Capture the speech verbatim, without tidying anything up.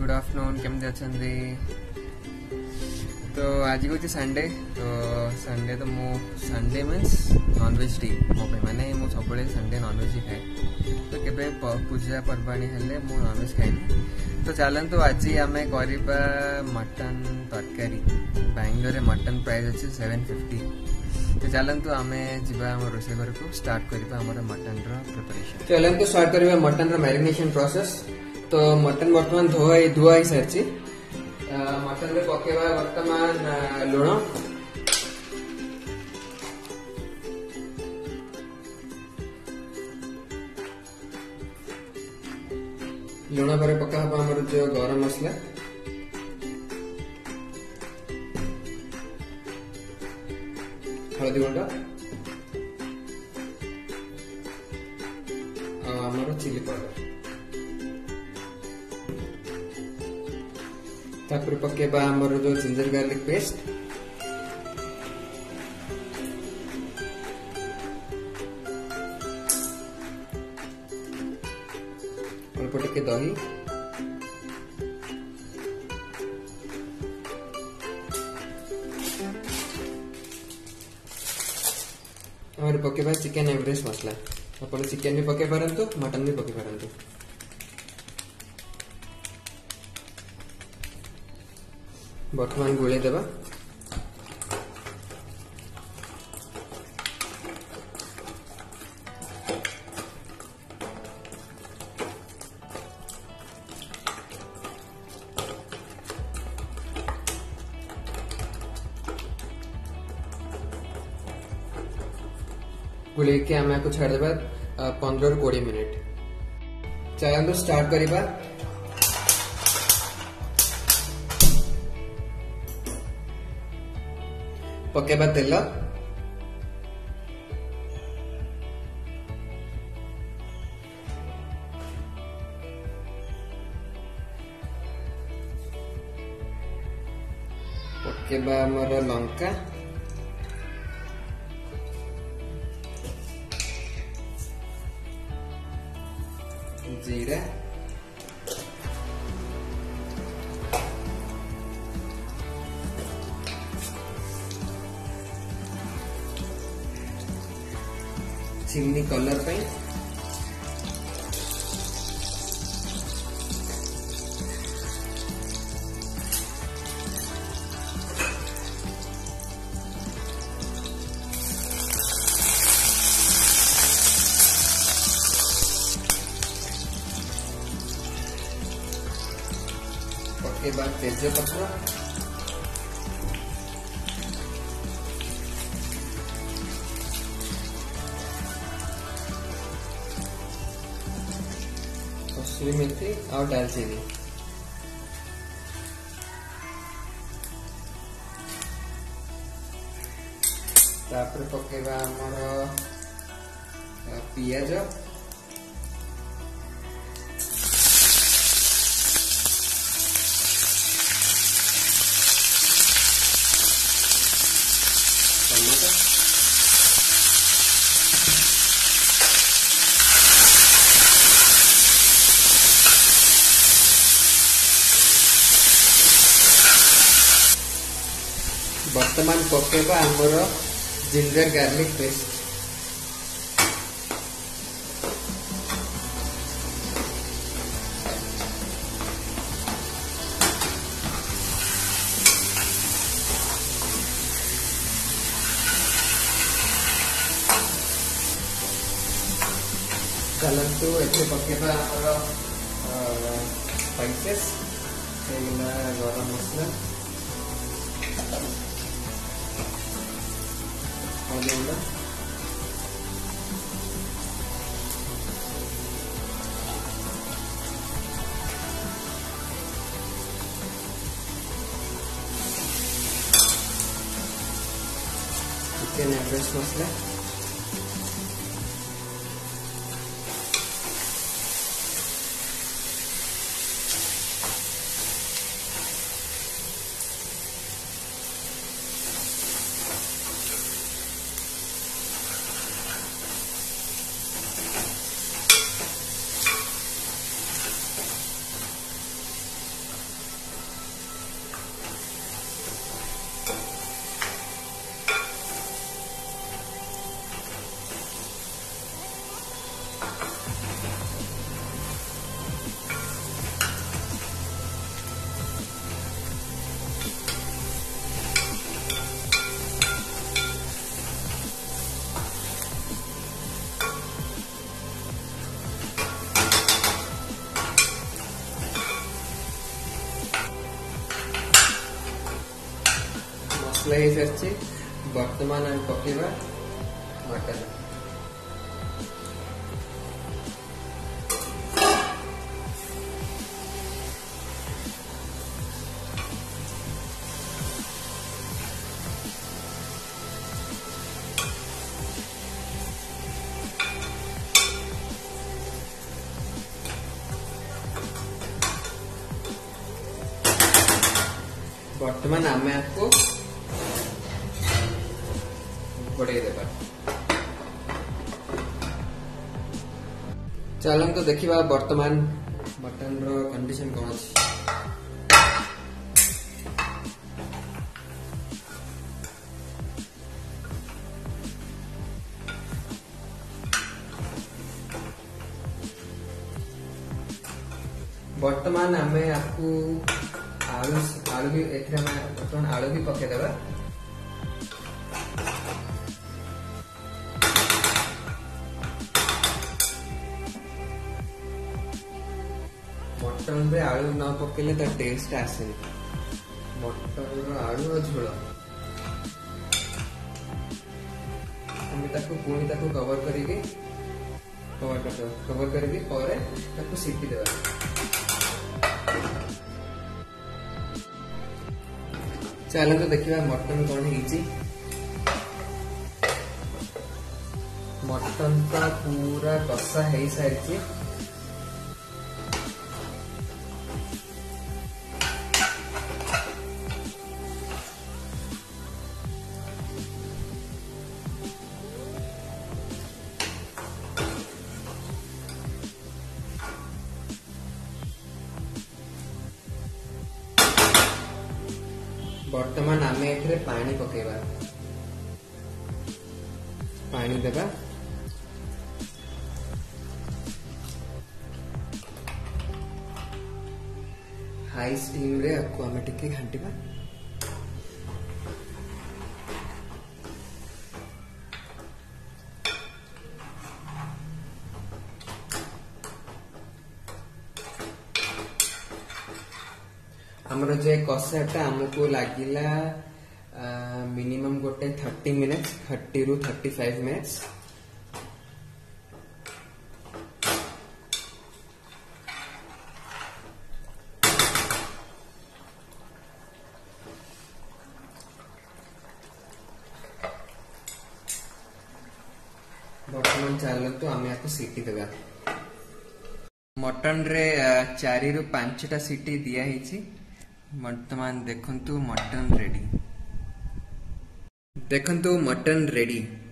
Good afternoon केमती अच्छे। तो आज हूँ संडे। तो संडे तो मु संडे मीन्स नॉनवेज डे मो माने मु सब संडे नॉनवेज ही खाए। तो केबे पूजा पर्वाणी हेले मु नॉनवेज खाएनी। तो चलतु आज आम करवा मटन तरकारी। बैंगलोर मटन प्राइस अच्छे सेवेन फिफ्टी। तो चलतु आम जा रोसे घर को स्टार्ट करवा मटन प्रिपरेशन। चलतु स्टार्ट करवा मटन मैरिनेशन प्रोसेस। तो मटन बर्तमान धुआ धुआ ही सारी। मटन रे पकेवा वर्तमान लुण लुण पर पका हमर जो गरम मसला हल्दी गुंड और चिली पाउडर तापर पकेबा हमर जो जिंजर गार्लिक पेस्ट अल्प टिके दही और पकेबा चिकन एवरेस्ट मसला। अपन चिकन भी पके पारंतु मटन भी पके पारंतु। बर्तमान गोले देबा गोले के आम को छाड़ देबा पंद्रह रु बीस मिनिट। चलो स्टार्ट करिबा। पकेबा तेल पकेबा हमर लंका जीरा चिमनी कलर पे उसके बाद तेजपत्ता कसूरी मेथी और दालचीनी। तापर पकेबा हमर पियाज टमाटर वर्तमान पकेबा हमर जिंजर गार्लिक पेस्ट। चलतु एथे पकेबा हमर स्पाइसेस गरम मसला चिकन एवरेस्ट मसला मसला हो सारी बर्तमान आम पकेबा मटन। वर्तमान आम आपको घोड़े देवा। चलन तो देखिबा वर्तमान मटन रो कंडीशन कौन अछि। वर्तमान आम आपको आलू आलू भी एथरे बर्तमान आलू भी पके देबा। मटन रे आलू न पकेले तो टेस्ट आसे। मटन रो आलू रो झोल हम ताको पुणी ताको कवर करिके कवर कर कवर करिके परे ताको सीटी देबा। चलो तो देखिए मटन कौन है। मटन का पूरा कषा है सारी। वर्तमान आम ए पानी पकेबा। पानी देबा। हाई स्टीम रे आपको आम टिके घांटिबा। हमरो जे कषाटा हमको लागिला मिनिमम गोटे थर्टी मिनिट्स थर्टी रु थर्टी फाइव मिनिट्स। वर्तमान चलो तो आम आपको सीटी देगा। मटन रे चारि रु पांचटा सीटी दिया ही। वर्तमान देखंतु मटन रेडी। देखंतु मटन रेडी।